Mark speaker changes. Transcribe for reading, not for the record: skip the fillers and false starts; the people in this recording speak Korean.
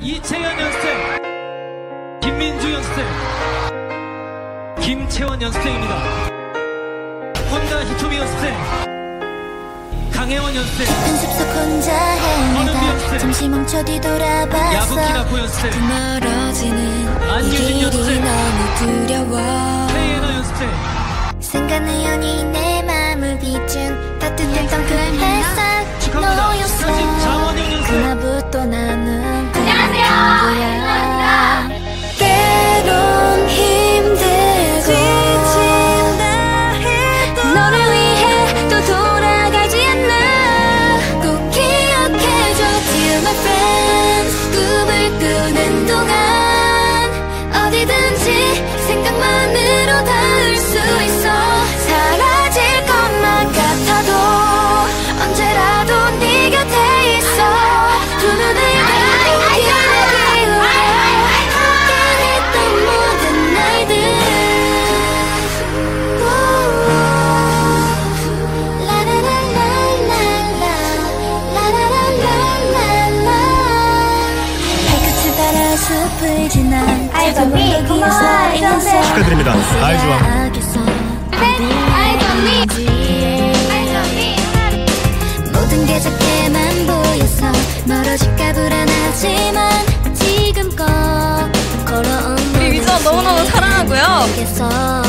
Speaker 1: 이채연 연습생, 김민주 연습생, 김채원 연습생입니다. 혼다 히토미 연습생, 강혜원 연습생,
Speaker 2: 연습 속 혼자 헤매다 잠시 멈춰 뒤돌아봤어.
Speaker 1: 야부키나코 연습생,
Speaker 2: 멀어지는 이 길이
Speaker 1: 연습생,
Speaker 2: 너무 두려워.
Speaker 1: 헤이에나 연습생,
Speaker 2: 생각의 연이 내 맘을 비춘 따뜻했던 그 햇살 너였어.
Speaker 1: 장원영 연습생.
Speaker 2: 그날부터 나는 안녕하세요. 때론 힘들고 지친다 해도 너를 위해 또 돌아가지 않나. 꼭 기억해줘 Dear my friends. 꿈을 꾸는 동안 어디든지 생각만으로 닿을 수 있어. 사라질 것만 같아도 언제라도 네 곁에 있어. 두 눈을 감고 기억하기 위해 함께했던 모든 날들. 발끝을 따라 숲을 지나
Speaker 3: 아이돌이 고마워요.
Speaker 4: 축하드립니다. 아이즈와
Speaker 2: 모든 게 작게만 보여서 멀어질까 불안하지만 지금껏 걸어온
Speaker 3: 우리 위주와 너무너무 사랑하고요.
Speaker 2: 모든